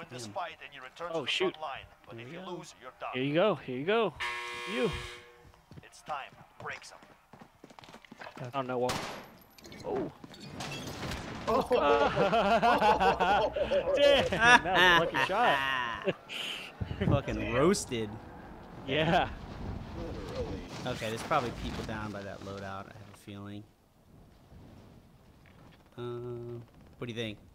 win this fight and you return Oh, to the shoot. front line. But if you lose, you're done. Here you go. Here you go. You. It's time. Break some. I don't know what. Oh. Damn, that was a lucky shot. Fucking roasted. Yeah. Okay, there's probably people down by that loadout, I have a feeling. What do you think?